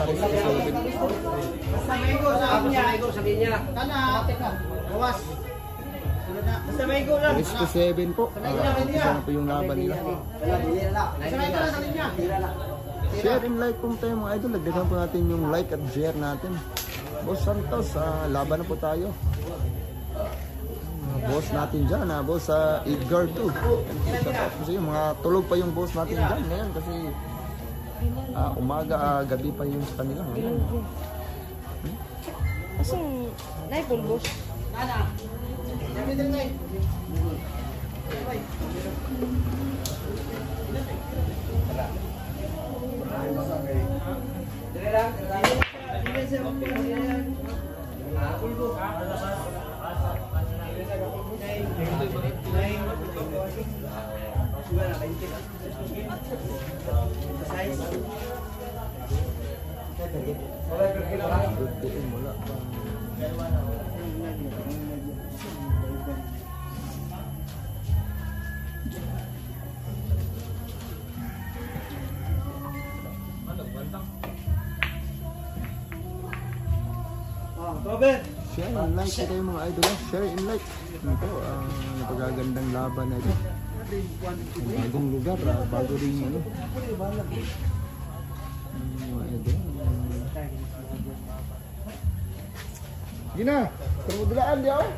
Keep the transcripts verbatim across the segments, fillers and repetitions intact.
Paris seven. Basta Mego sabi niya. Mego sabi niya. Tana. Bawas. Basta Mego lang. Paris seven po. Isa na po yung laban nila. Share and like kung tayo mga idol. Lagdagan po natin yung like at share natin. Boss Santos, uh, laban na po tayo. Uh, boss natin dyan, uh, boss uh, Edgar too. Kasi mga tulog pa yung boss natin dyan ngayon kasi uh, umaga, uh, gabi pa yung sa kanila. Hmm? Kasi naik pun boss. Share and like ito yung mga idol. Share and like. Ito, uh, napagagandang laban na ito. Ang bagong lugar, uh, bago rin ano. Mga idol. Gina, termudulaan dia oh.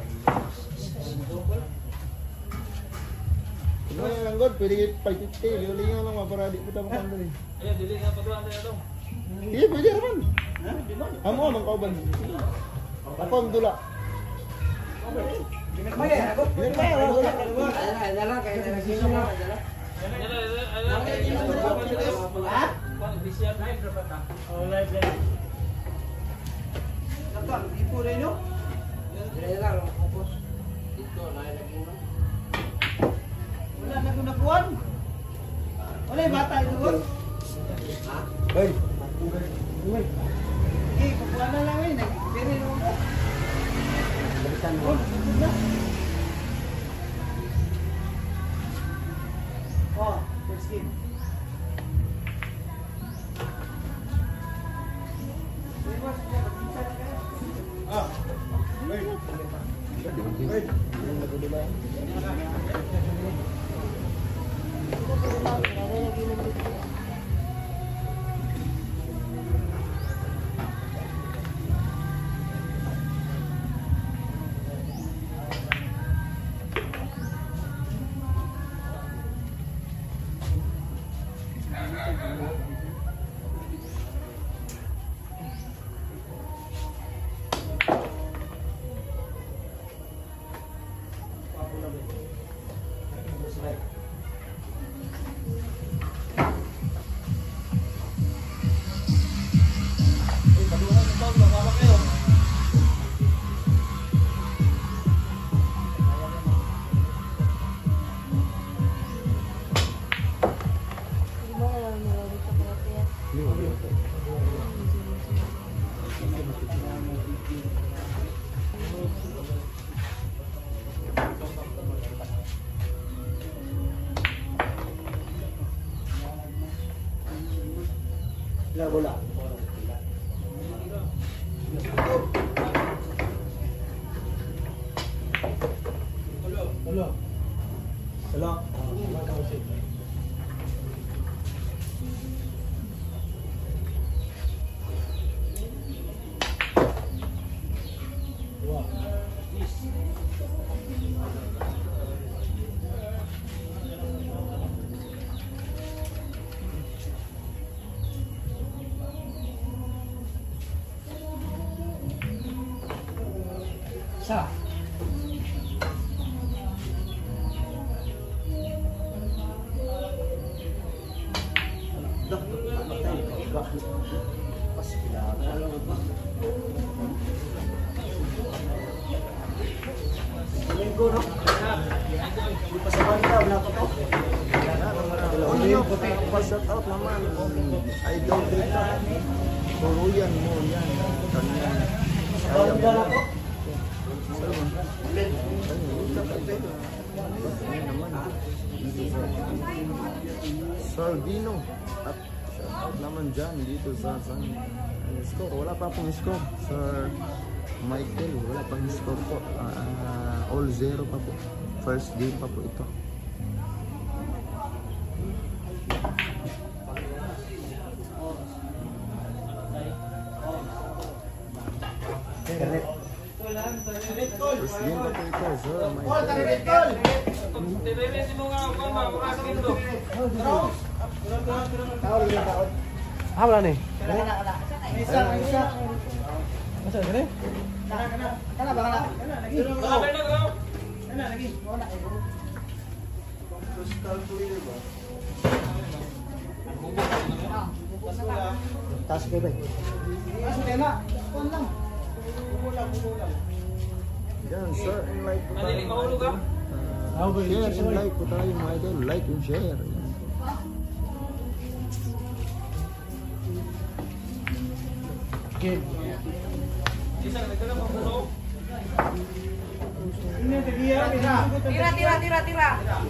Ano yung langgod? Pwede pagkiti. Liulingan lang maparadi po tayo makanda rin. Iya, dili nga patuan tayo dong. Iya, pwede naman. Amo, amang kauban. Ako ang dula. Wala yung bata ito, boss? Hey. Eh, kukuha na lang eh. Nag-pere naman po. Balikan mo. Oh, sundod na. Oh, first game. Eh, boss, mag-isa na kayo. Ah. Wait. Wait. Bola bola. Hello. Hello. Hello. Sa? Linggo, no? Hindi pa sa banda, wala pa to. Ano puti, pa-shout out naman. Idol dito. Turuyan mo yan. Kanya. Sa banda na to. Sardino at Shoutout naman dyan dito sa San score. Wala pa pong score, Sir Michael. Wala pang score po. Uh, all zero pa po. First game pa po ito. First game pa po ito, Sir Michael. Tirelesi mo nga ako, makakasin to. Ah, wala na eh. Isa, isa. Masa gini? Kana ba kana? Lagi. Sabi na ko. Kana lagi. Wala eh. Crystal clear ba? Tas kay bay. Tas kay na. Kon lang. Bubulang, bubulang. Yan, sir, and like po tayo. Madiling mahulog ka? Uh, share and like po tayo mga idol. Like and share. Yan. Game. Isa na nagkala pang puso. Tira, tira, tira, tira.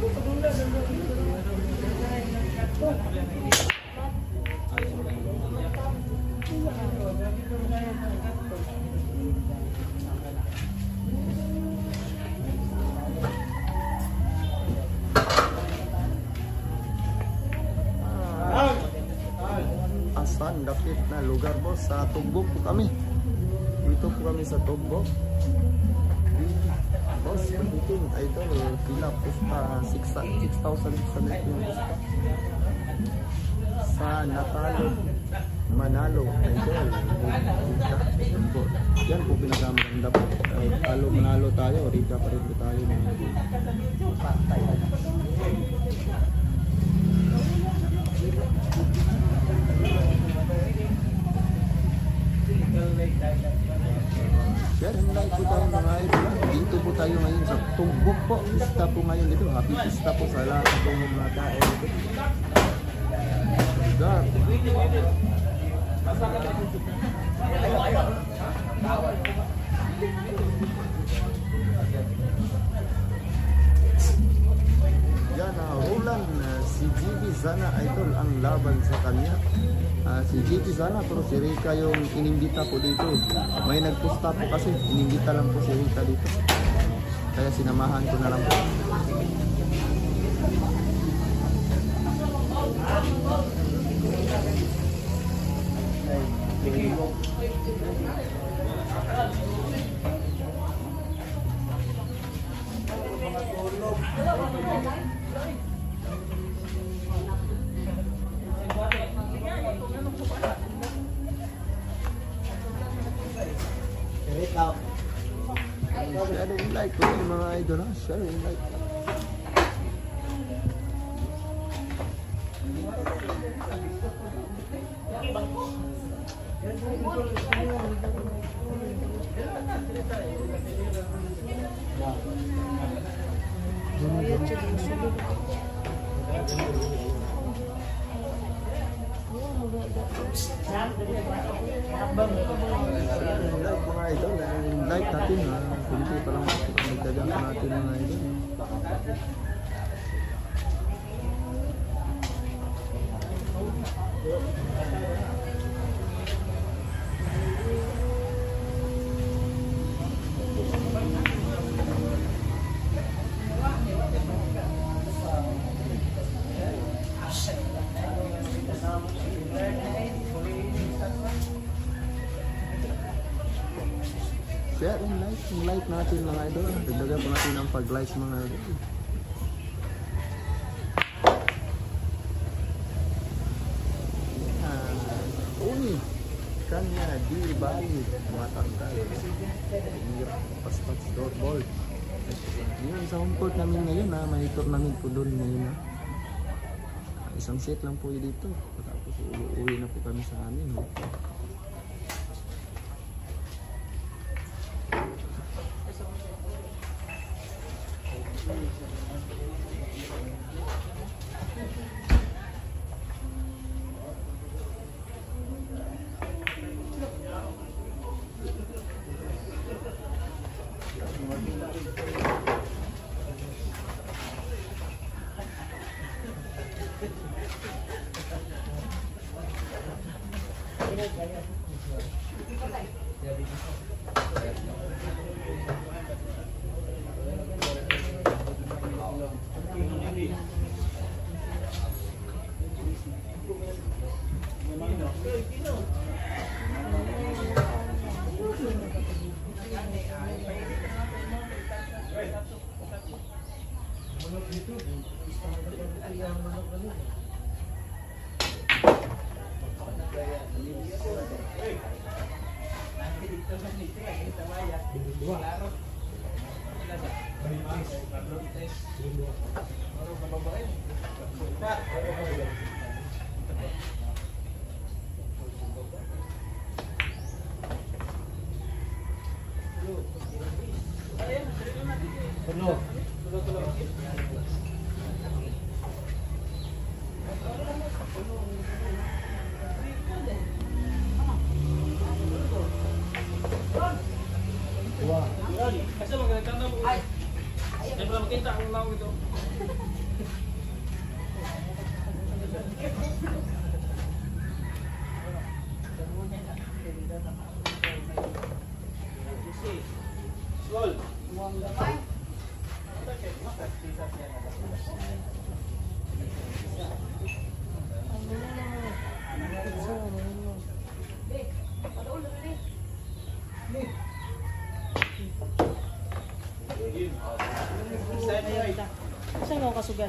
Asan dapit na lugar po sa Tugbok po kami. Dito po kami sa Tugbok. Boss, dito idol, pila pusta six thousand six hundred yung pusta. Sa Natalo, Manalo, idol. Yan po, yan po pinakamaganda po. Kahit talo, manalo tayo, rika pa rin po tayo. Patay. Share and like po tayo mga idol. Dito po tayo ngayon sa Tugbok po. Pista po ngayon dito. Happy pista po sa lahat po ng mga tao dito. God. Yan, uh, Roland, uh, si G B sana idol ang laban sa kanya. Uh, si G P sana pero si Rika yung inimbita po dito. May nagpusta po kasi inimbita lang po si Rika dito. Kaya sinamahan ko na lang po. Share and like po yung mga idol ha. Share and like. Like mga idol, like natin ha. Kunti pa lang magdagang natin mga idol. Share and like, like natin mga idol. Dagdagan po natin ang pag-like mga idol. Uh, uni, kanya di bali matangkal. Hirap pas-pas door ball. Yun, sa home court namin ngayon na may tournament po doon ngayon. Ha? Isang set lang po yun dito. Tapos uuwi na po kami sa amin. Ha? Kasi magkakanta mo. Ay! Hindi mo lang makita ang law ito. Saan ako kasugan?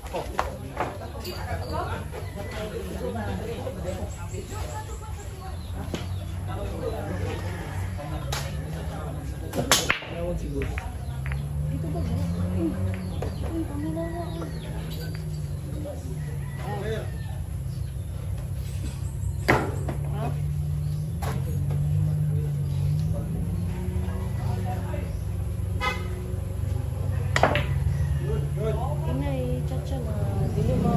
Ewan siguro. Dito ba? Uy, uy, pamina na. Ha? Inay, chacha na. Dili mo.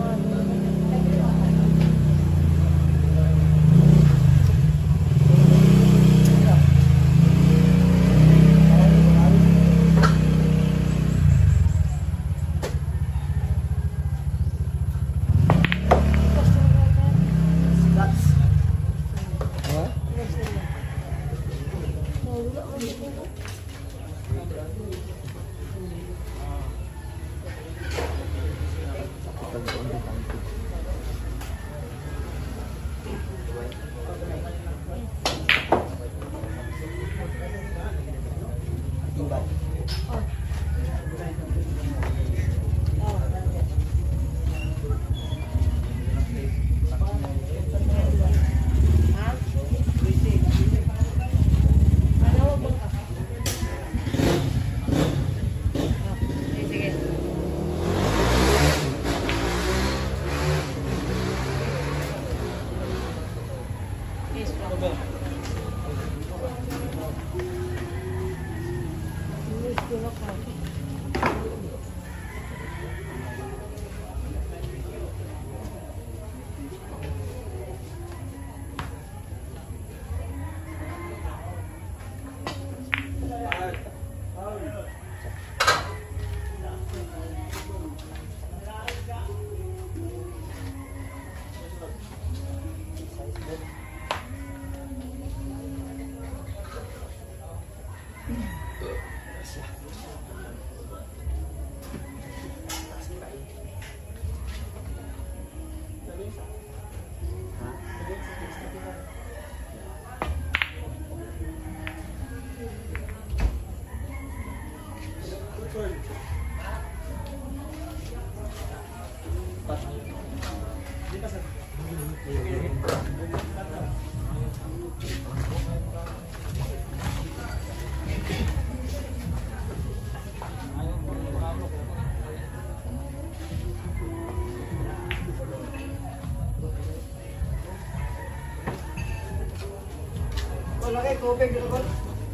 Lagi tubig dito ko.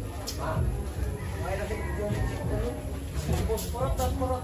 Porot dan porot.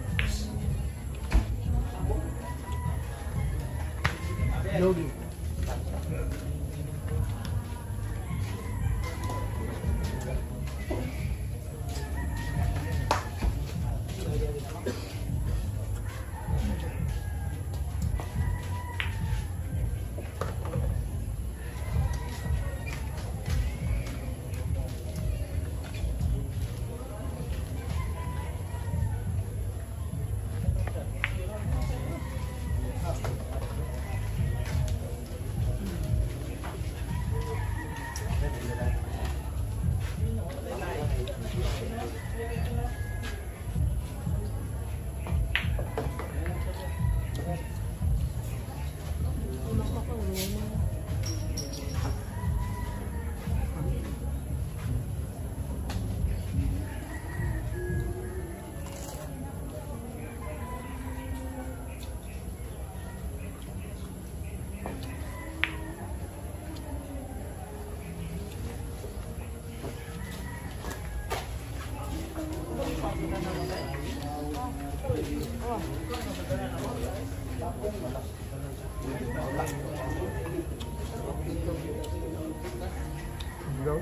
Yogi. Go.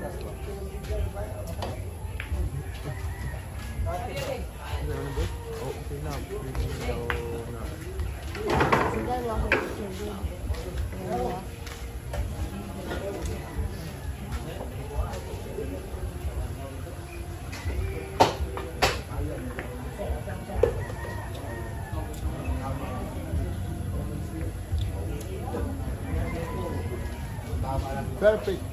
Oh, okay na. Sudah lah aku kerja. Perfect.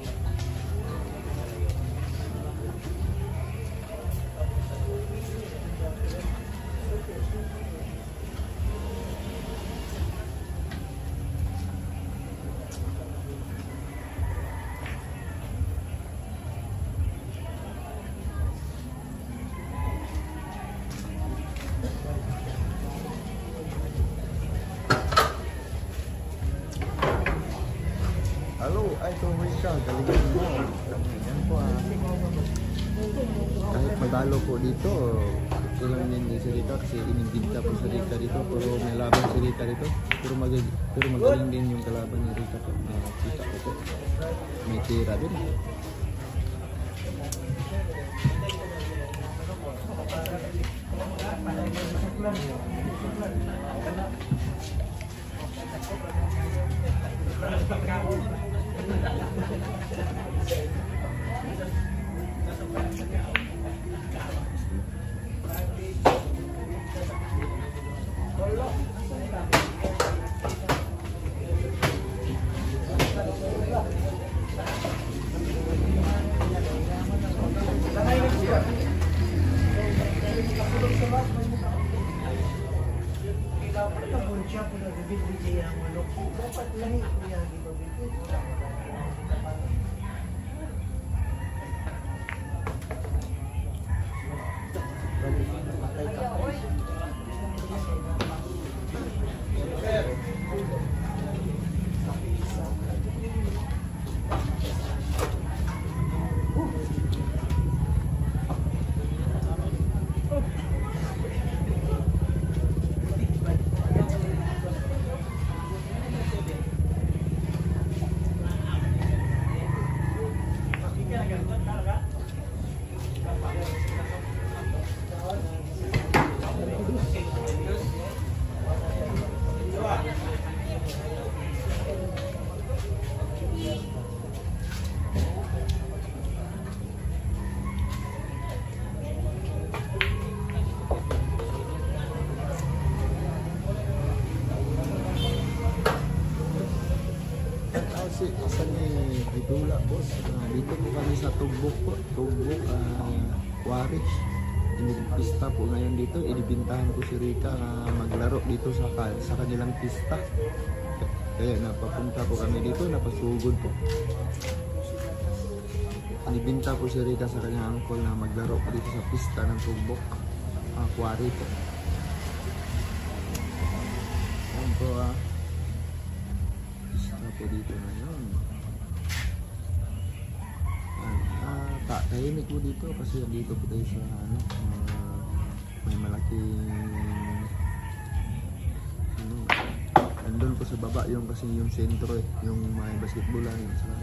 Halo, ay Rika, galingan mo. Yan po ah. Kahit madalo po dito, ito lang din si Rika kasi inibinta po si Rika dito. Pero may laban si Rika dito. Pero, mag pero magaling din yung kalaban ni Rika po. Nakita ko po. May tira din. Asan ni Idula boss? Uh, dito po kami sa Tugbok po. Tugbok, uh, Quaritch. Inipista po ngayon dito. Inibintahan ko si Rika uh, maglaro dito sa, sa kanilang pista. Kaya napapunta po kami dito, napasugod po. Inibinta po si Rika sa kanyang uncle na maglaro po dito sa pista ng Tugbok. Uh, Quaritch po. Ayan po ah. Uh, po dito ngayon. Ah, tak tahimik po dito kasi dito po tayo sa ano, uh, may malaking ano, andun po sa baba yung kasi yung sentro eh, yung may basketballan sila.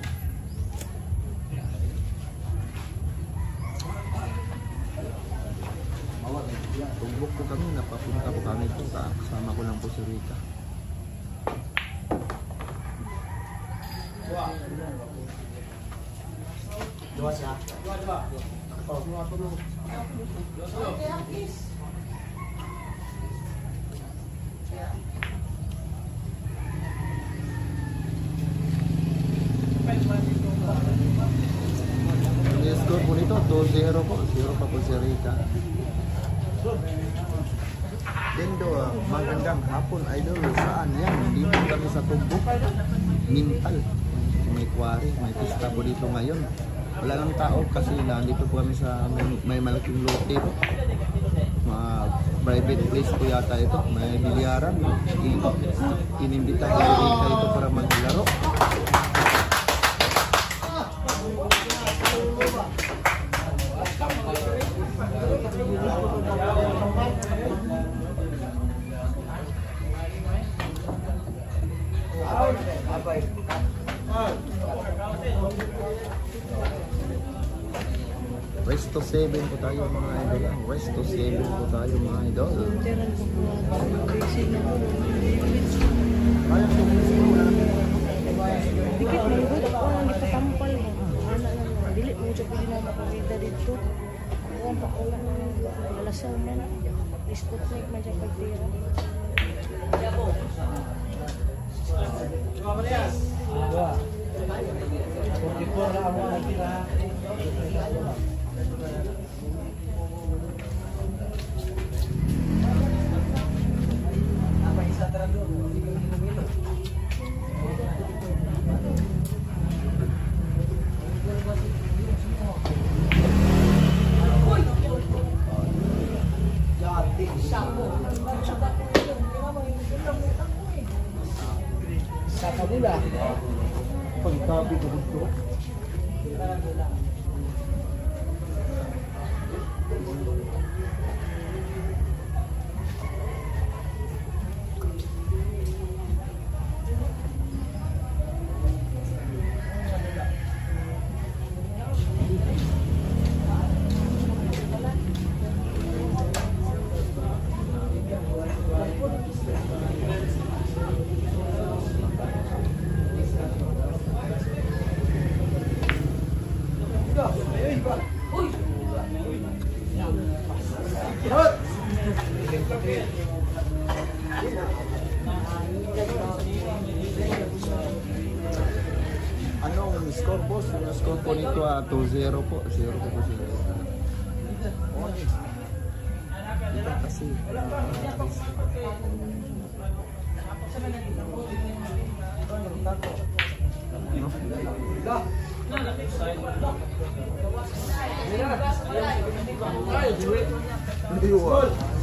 Tumbok po kami, napapunta po kami po, kasama ko lang po si Rita. Dua siya. Ang score po nito, two zero po, zero pa po si Rita. Dendo, ah, magandang hapon idol. Saan yan? Dito kami sa Tumbok. Mintal. May quarry, may pista po dito ngayon. Wala lang tao kasi nandito po kami sa may, may malaking lote po. Mga private place po yata ito. May bilyaran. Inimbita ko Rita ito para maglaro. Resto seven po tayo mga idol. Resto seven po tayo mga idol. Teran ko po. Basic na po. Ayun po. Dikit mo ko ako ang ipatampal mo. Ana lang. Dili mo siya pwede na makakita dito. Ako ang pakulang alasaw man. Ispot na man siya pagtira. Dua. Forty-four na ako nagtira. Apa isa tara doon? Hindi ko minumino. Jati sapo. Sapo nila. Pagkabi ko dito. Anong score boss? Yung score po nito ah, two zero po. zero po po sila. Ito kasi. Hindi wa.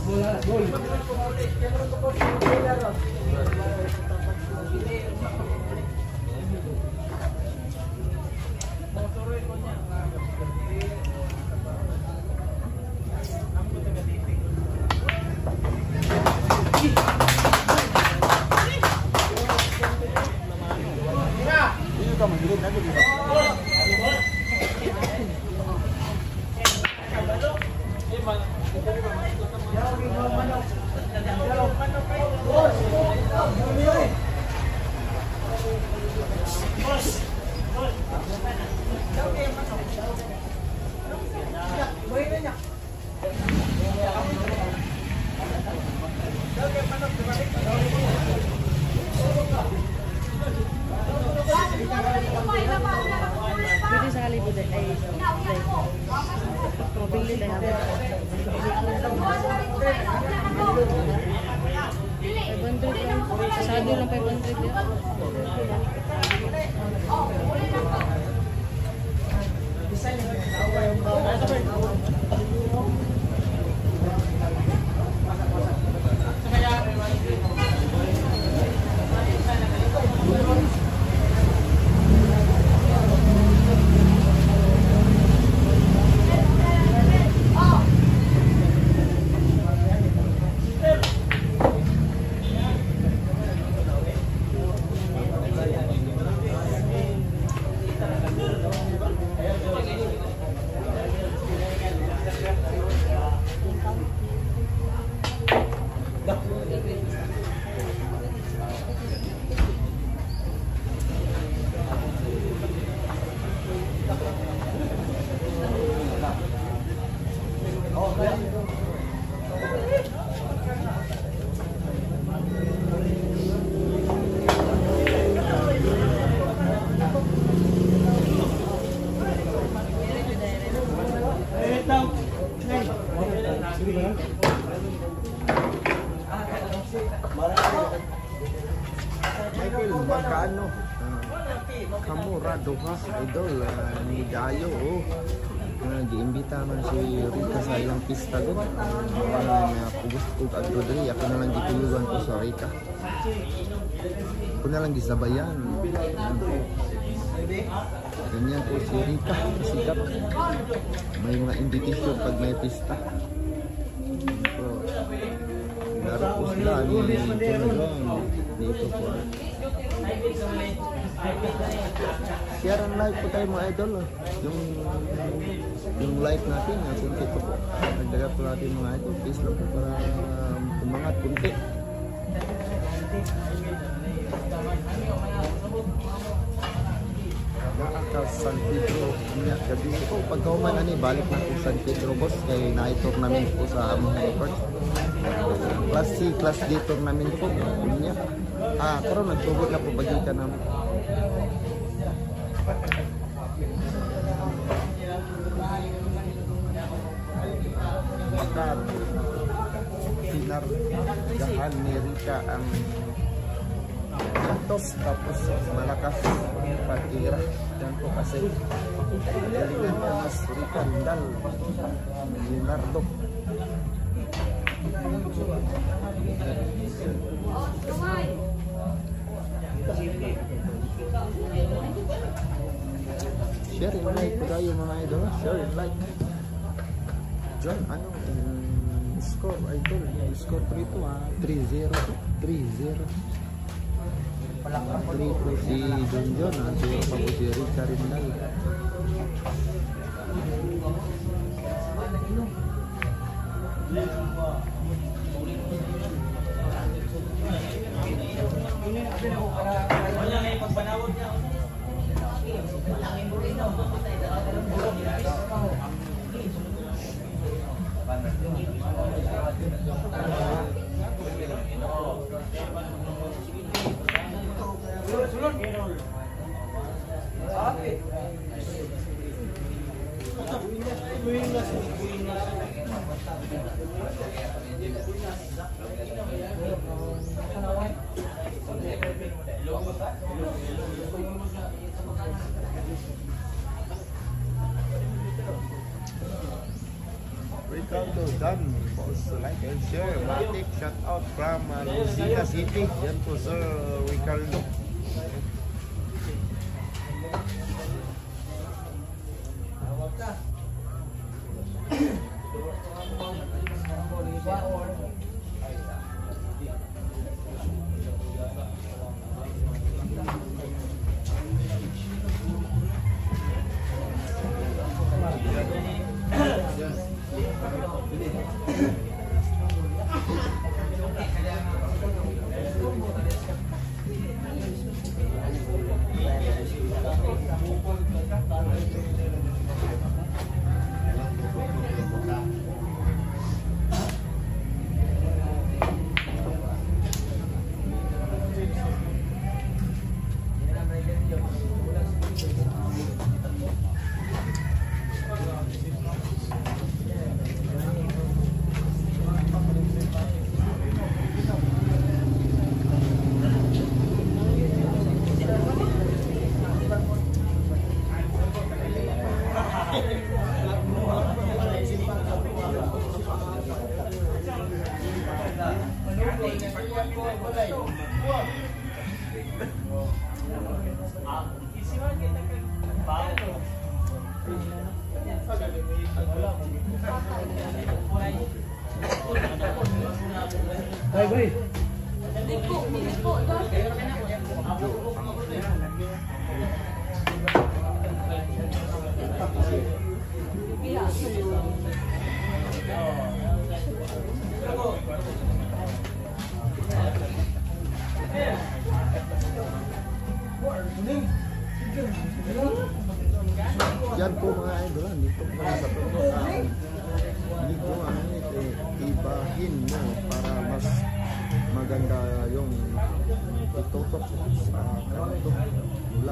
Ini kamu dulu nanti bisa. Pwede sa kalibod ay ay mabili na namin. five hundred lang. Sado lang five hundred yan. Nakamura Doha idol uh, ni Dayo oh. Uh, giimbita man si Rika sa ilang pista gud. Uh, na pugos ko adto diri ako na lang gitulugan ko sa Rika. Ako na lang gisabayan. Ganyan po si Rika sikat. May mga invitation pag may pista. So, laro po sila ni Jonadong dito po. Share and like po tayo mga idol. Yung yung like natin, kunti po po. Nagdagat po natin mga idol. Please lang po para umangat kunti. Sa San Pedro niya gabi ko pagkauman ani balik na ko San Pedro boss kay na-tour namin po sa among airport. Class C, class D tour namin po niya. Ah, karon nagsugod na po bagita namin. Dar Pinar Gahan ni Rika ang Santos tapos malakas patira dan po kasi galingan niya mas Rika Rindal Leonardo share and like po tayo mga idol, share and like. John, ano um, score idol, score three to ah, three zero three zero three po si John John ah, zero pa po si Rika Rindal. Ricardo done. Also like and share. Matic shout out from uh, Lucina City. Yan po Sir Ricardo. Bye bye. Yan po mga idol, dito po sa pagkakaan. Hindi po ano ito, ibahin mo para mas maganda yung itutok sa kanto. Mula.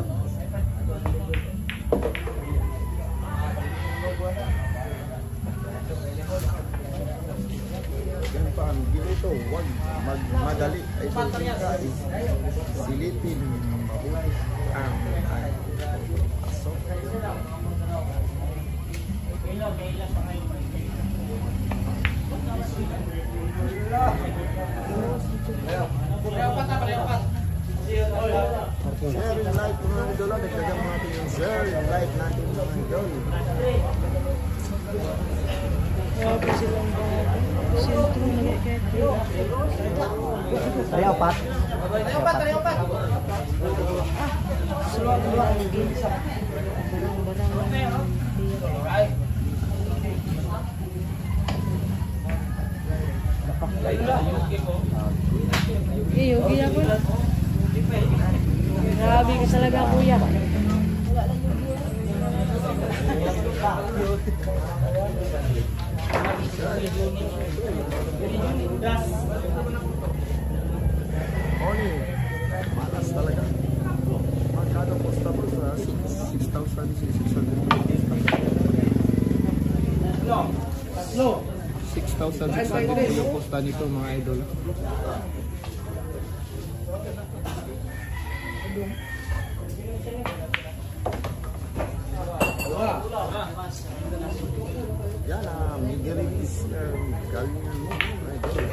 Yan pa ang ginito, huwag mag madali. Ay, silipin mabuti ang dagdagan mo natin yung share, yung like natin mga idol. Grabe silang bago. Sentro na nagkakita. Tariapat. Tariapat, tariapat. Sobrang langgin. Barang-barang lang. Eh, yogi ako. Grabe ka talaga, kuya. Oni, malas talaga. Magkano posta po sa six thousand six hundred? six thousand six hundred po yung posta nito mga idol. Yan ah, Miguel is uh, galingan mo mga idol.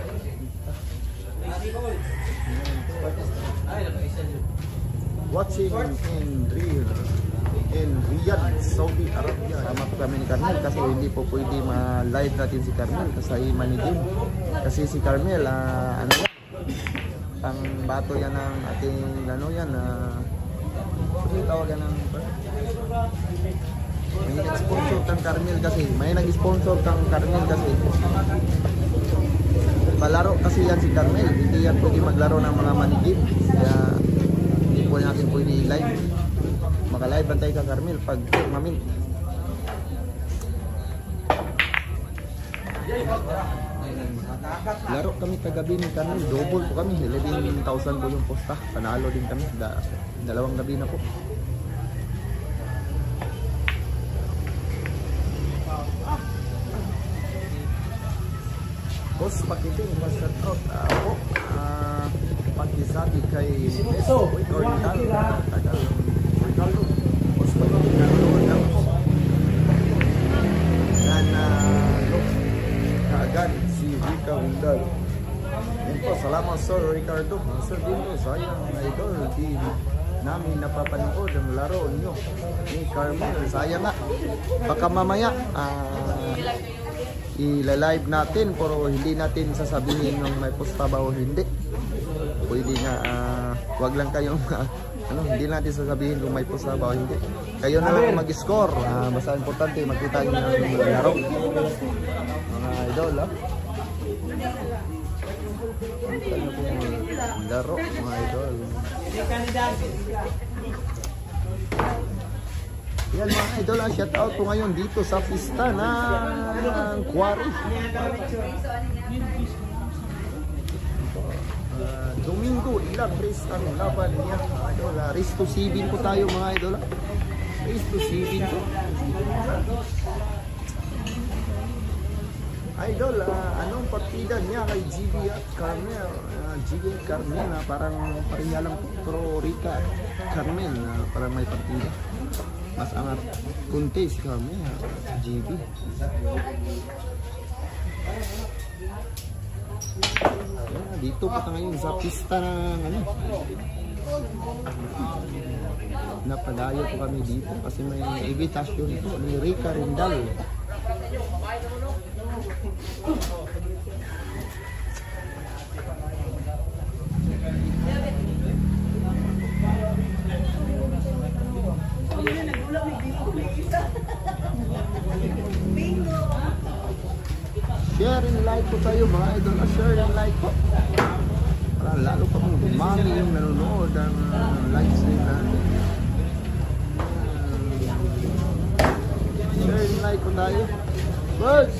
Watching in Riyadh, in Riyadh, Saudi Arabia. Sama po kami ni Carmel kasi hindi po pwede ma-live natin si Carmel kasi manigin. Kasi si Carmel, uh, ano yan, ang bato yan ng ating, ano yan, uh, ano tawagan ng, may nag-sponsor kang Carmel kasi, may nag-sponsor kang Carmel kasi. Palaro kasi yan si Carmel, hindi yan pwede maglaro ng mga manigin. Kaya, hindi po natin pwede i-live. Maka-live bantay ka Carmel pag mamin. Laro kami kagabi ni Carmel, double po kami, eleven thousand po yung posta. Panalo din kami, da dalawang gabi na po. Boss, pakiting, shout out uh, po. Uh, pakisabi kay Neso, Ricardo, Ricardo, Boss, pakiting, Ricardo, dan uh, look, kaagad si Rica Windal. Yan po, salamat Sir Ricardo. Sir dito, sayang idol, di namin napapanood ang laro niyo ni Carmel. Sayang nga, baka mamaya, uh, i-live natin pero hindi natin sasabihin ng may posta ba o hindi. Pwede nga, uh, wag lang kayong uh, ano, hindi natin sasabihin kung may posta ba o hindi. Kayo na lang mag-score. Uh, basta importante makita niyo yung laro. Mga idol, ha? Makita niyo po yung laro, mga idol. Yan mga idol, shout out po ngayon dito sa pista ng Quarry. Uh, Domingo, ilang race ang laban niya mga idol. Uh, race to seven po tayo mga idol. Uh. Race to seven po. Idol, uh, anong partida niya kay G B at Carmel? Uh, G B at Carmel, uh, parang pareha lang po. Pero Rica at Carmel, uh, parang may partida. Mas angat kunti si kami, G B. Yeah, dito pa tayo ngayon sa pista ng ano. Napadayo po kami dito kasi may invitation po ni Rica Rindal. Share and like po tayo mga idol. Share and like po. Para lalo pa pong dumami yung nanonood ang uh, live stream natin. Share and like po tayo. Birds!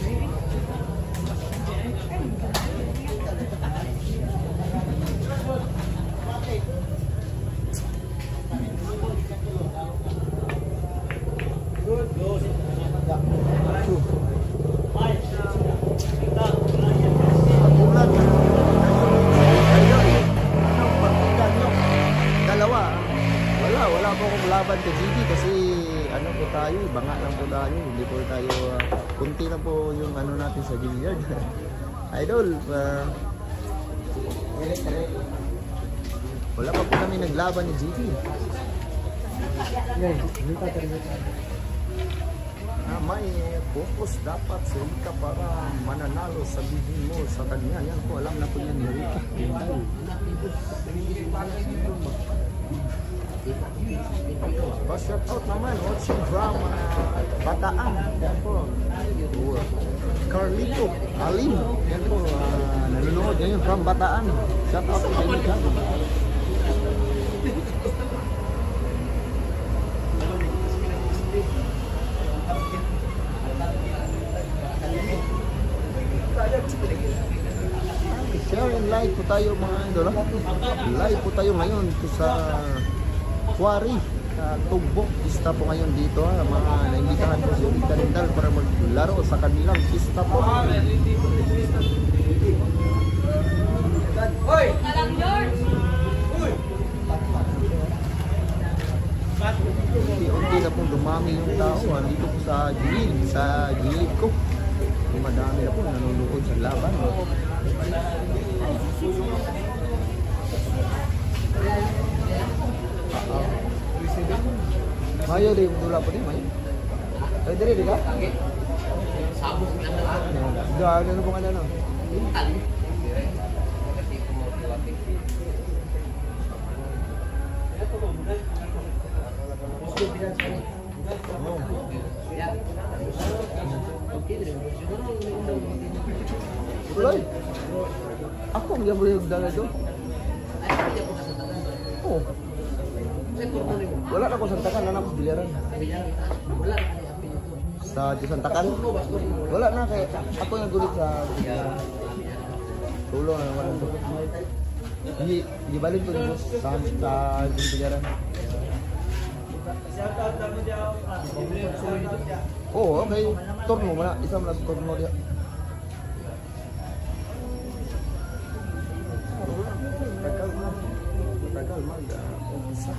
Laban kay G B kasi ano po tayo, banga lang po tayo, hindi po tayo, uh, kunti lang po yung ano natin sa billiard. Idol, uh, wala pa po kami naglaban ni G B. Na may focus dapat si Rika para mananalo, sabihin mo sa kanya. Yan po, alam na po yan ni Rika. Pa-shout out naman, watching from uh, Bataan. Yan po. Carlito Alim. Yan po, uh, nanonood ngayon from Bataan. Shout out to Rika. Share and like po tayo mga idol. Live po tayo ngayon sa Quarry, uh, Tugbok. Pista po ngayon dito. Ha. Mga naimbitahan po si Rika Rindal para maglaro sa kanilang pista po. Hoy! Unti-unti na pong dumami yung tao. Ha. Dito po sa gilid, sa gilid ko. Madami na po nanonood sa laban. Mayo di dula po din, mayo. Ay dire di ka? Sabog na lang. Da, ano po kanana? Ali. Tuloy. Ako ang gabi yung dala doon. Oh. Wala na ko santakan, anak ko biliran. Sa santakan? Wala na kay ako yung gulit sa tulong na naman ito. Di, di balik ko dito sa sa biliran. Oh, okay. Turno mo na. Isa mo na sa turno dia. Tagal man. Tagal man. Isa.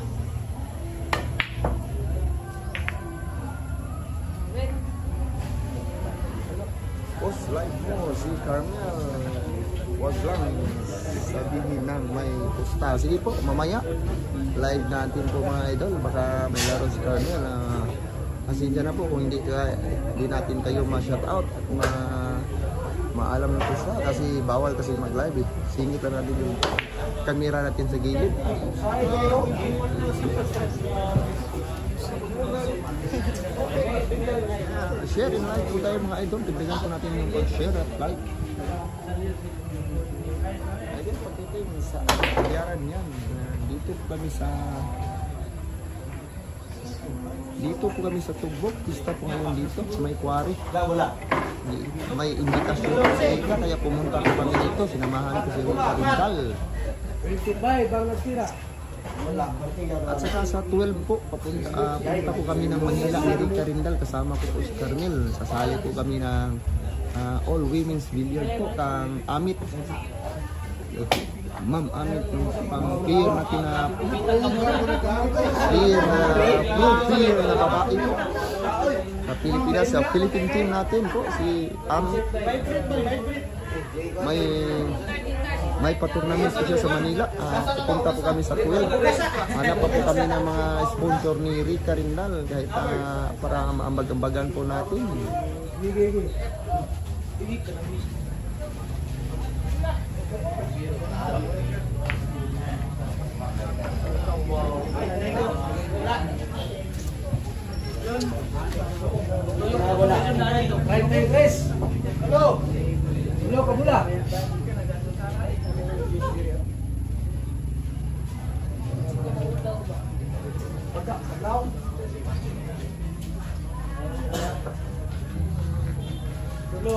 Post live mo si Carmel. Wag lang sabihin ng may posta. Sige po, mamaya live natin po mga idol. Baka may laro si Carmel. Uh, Pasensya na po kung hindi, hindi natin kayo ma-shout out at ma maalam na posta kasi bawal kasi mag-live eh. Singit lang natin yung kamera natin sa gilid. Share and like po tayo mga idol. Tignan po natin yung pag-share at like. Idol, pagkitin sa pagyaran yan. Dito po kami sa Dito po kami sa Tugbok. Pista po ngayon dito sa may Quarry. May invitasyon po sa Rika kaya pumunta po kami dito. Sinamahan ko si Rika Rindal. At saka sa twelve po, papunta, uh, papunta po kami ng Manila ni Rika Rindal. Kasama ko po si Carmel. Sasali po kami ng uh, all women's billiard po kang Amit. Ma'am Amit, pang player natin na player na blue player na babae po sa Pilipinas, sa Philippine team natin po si Amit. May may pa-tournament po siya sa Manila. Uh, pupunta po kami sa twelve. Hanap pa po kami ng mga sponsor ni Rika Rindal kahit uh, para maambag-ambagan po natin. Right, right, Chris. Hello. Hello, kabula. Hello.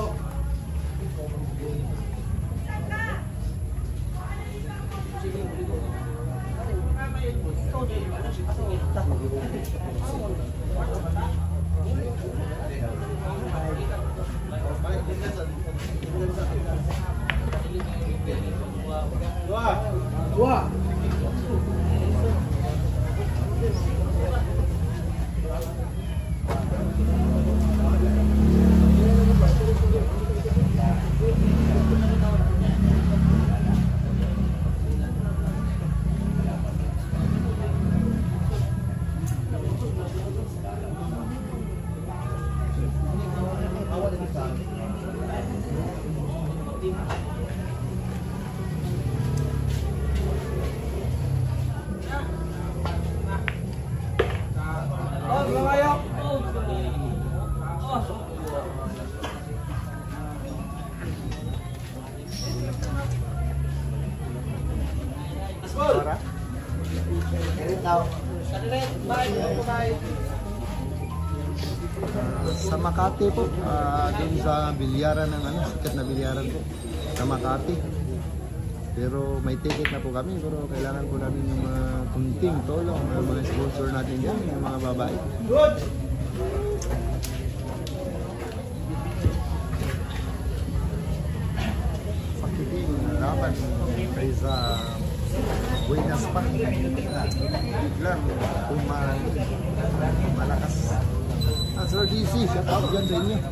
Dua. Dua. Para? Ah, sa Makati po, ah, dun sa bilyaran ng ano, sikat na bilyaran po, sa Makati. Pero may ticket na po kami, pero kailangan po namin yung mga kunting tulong ng mga sponsor natin dyan, yung mga babae. Good! Pakiting laban kay sa Buenas pa. Biglang umali, malakas. Ah, Sir D C, shout out dyan sa inyo.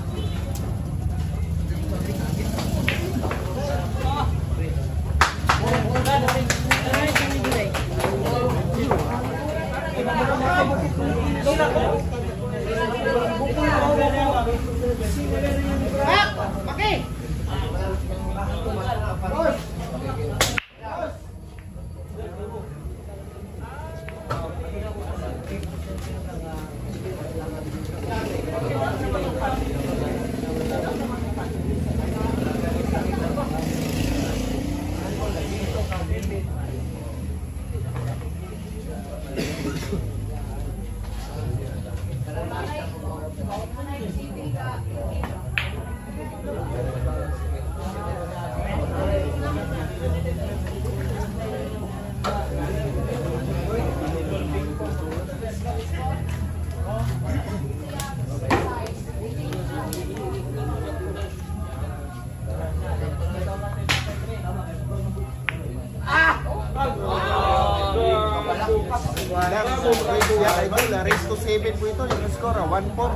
Yeah, idol, race to seven po ito, yung score, one four.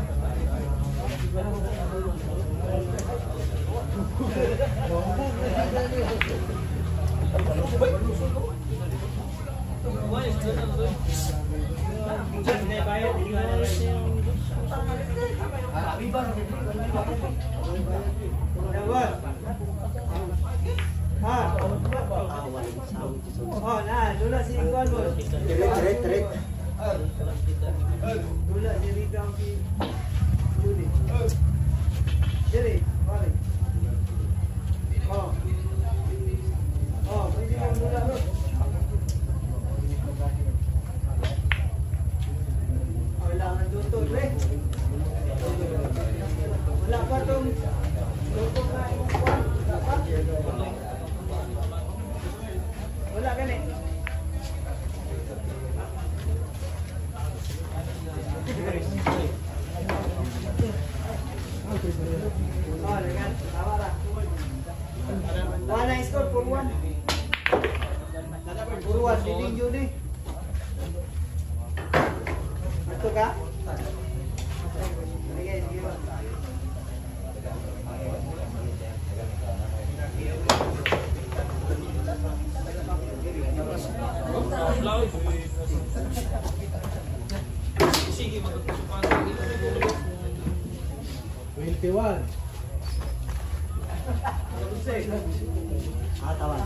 Oh, nah, dulu si Iwan bos. Tirit, tirit, tirit. Dulu si Ridang si Juni. Jadi, balik. Oh. Oh, ini kan dulu bos. Oh, lang tutup deh. Wala pa tong tutup na Iwan. Wala ka ni. Oh, dengan tawa lah. One nice score for one. For one, leading you ni. Betul kah? Okay, sige ba. twenty-one. Ah, tawan.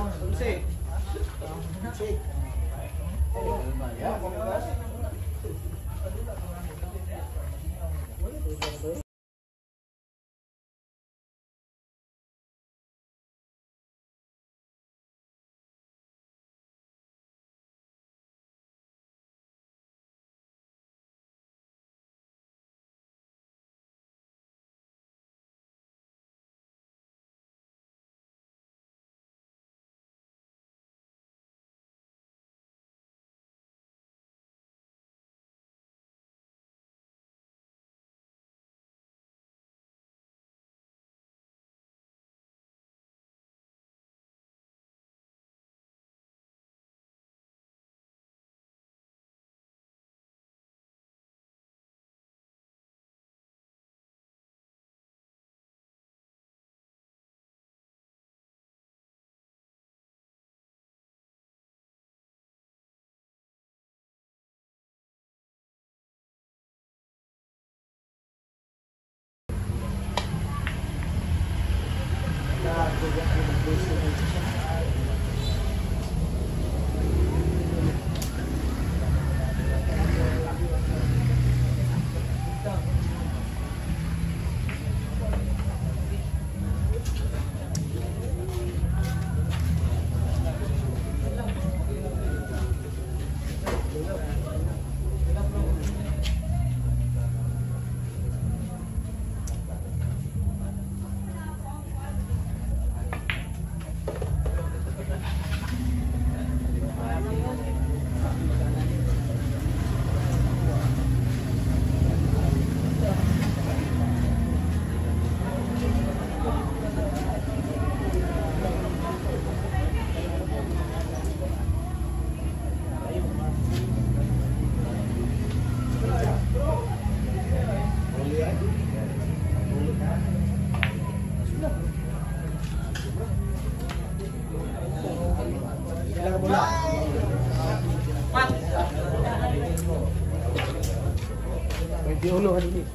Diuno ka dili.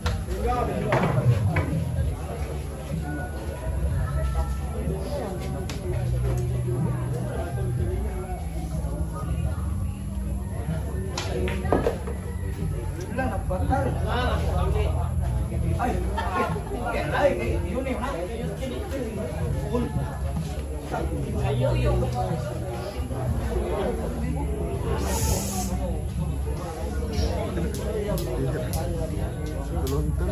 Kelonton.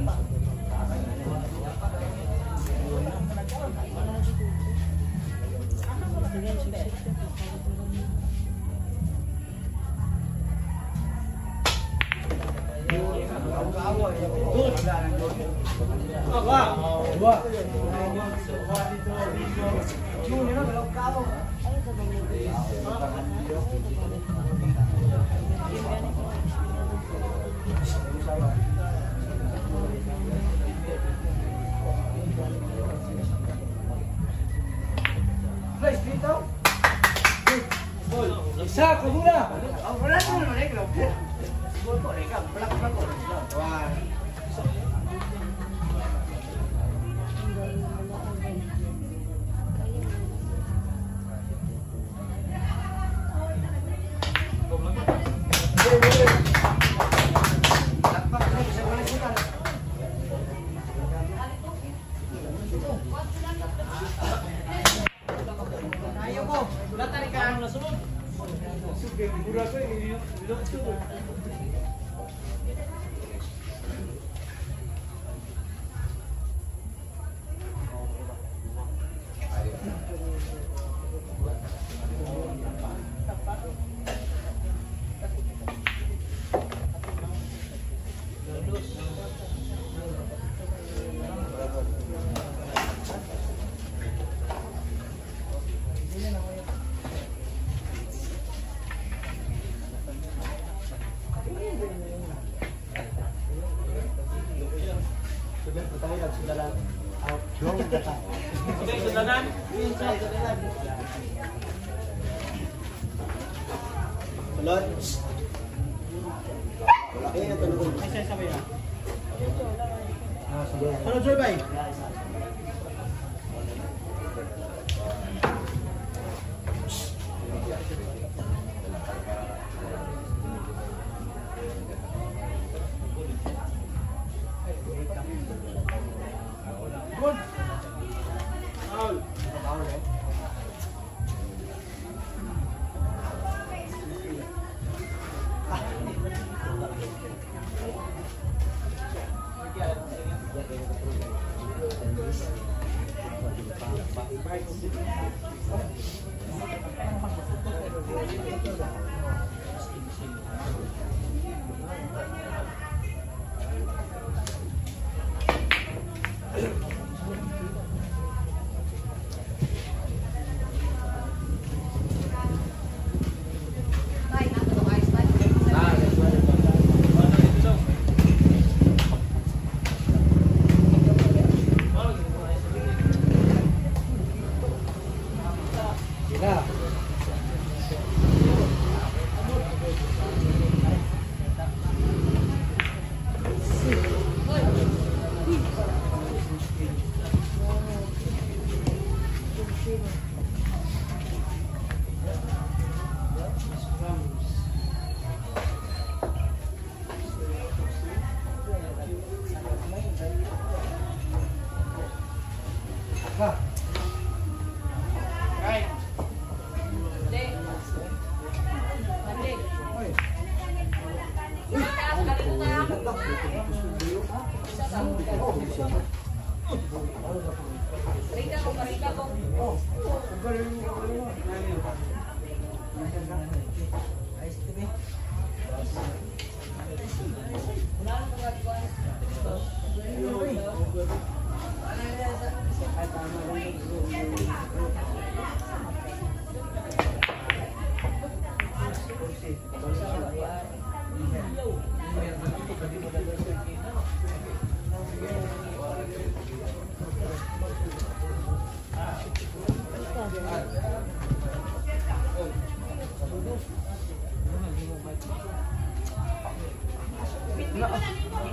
Isa, kabula. Wala naman naman eh. Gol ko, ikaw. Wala ko, wala ko. Wah. Sige, sundanan. Salot. Eh, ito na. Ay, siya sabay na. Ah, sige. Salot, sir, bay.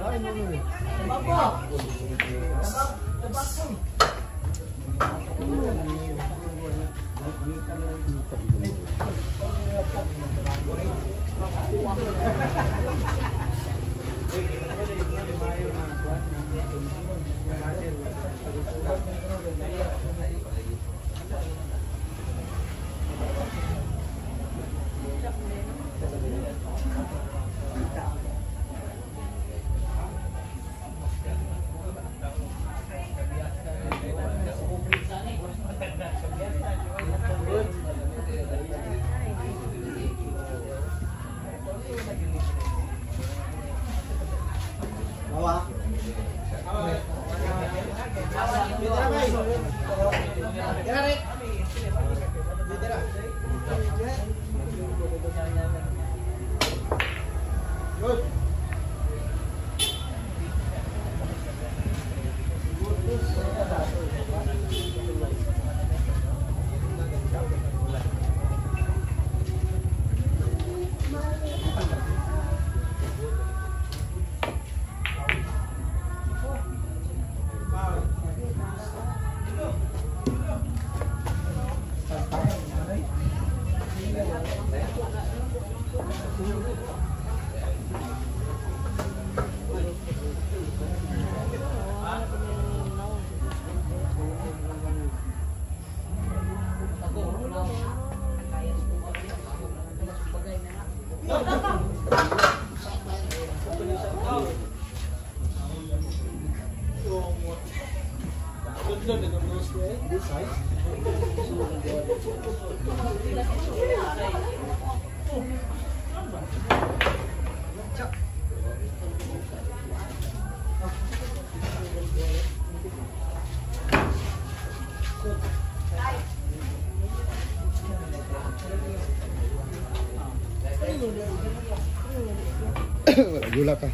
Wala gula ka.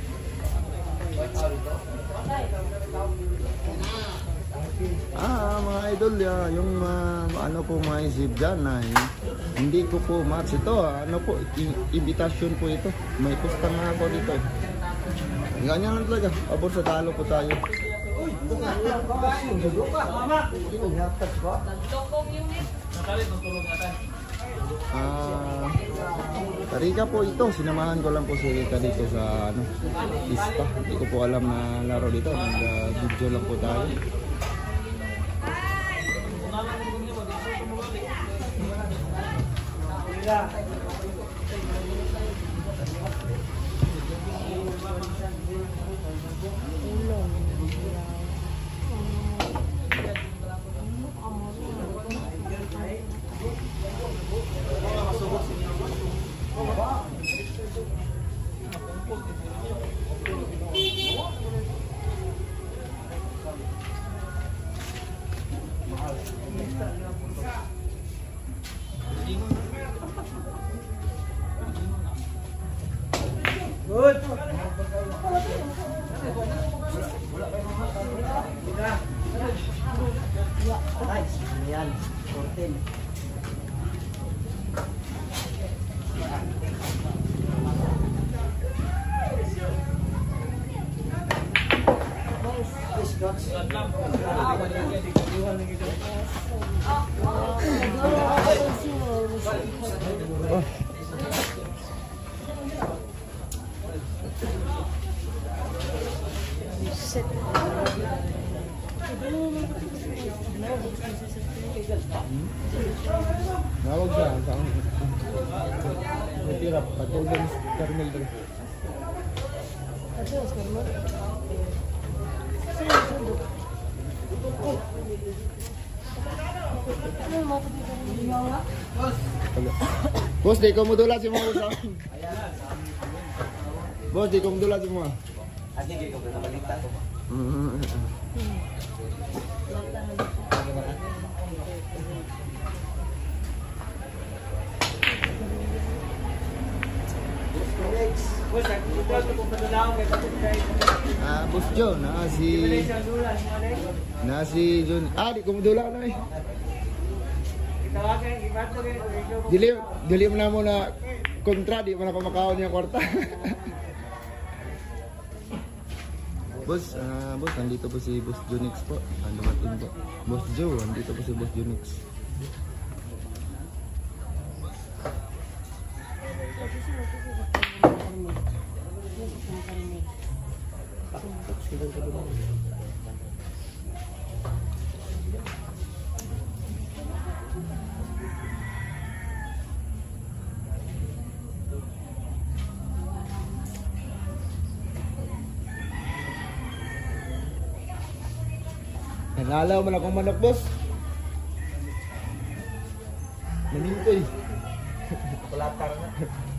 Ah, mga idol, ya, yung uh, ano po mga isip dyan na eh, hindi ko po match ito. Ah, ano po, invitation po ito. May pustang na ako dito. Eh. Ganyan lang talaga. Abot sa talo po tayo. Ah, Tarika po ito. Sinamahan ko lang po si Rika dito sa ano, lista. Hindi ko po alam na laro dito. Nag-video lang po tayo. Good. Nice. Ayan. fourteen. Nawag siya. Saan? Natirap. Patulong sa Carmel doon. Bos, di ko mudulat si mga usap. Bos, di ko mudulat si mga. Ate, di ko na balita ko. Ah, Bos John, na si na si John. Ah, di ko mudulat na eh. Dili, dili mo na mo na kontra, di mo na pamakaon niya kwarta. Boss, ah, boss, nandito po si Boss Junix po. Ah, dumating po. Boss Joe, nandito po si Boss Junix. Nangalaw man akong manok, boss. Namintoy. Kulatar na.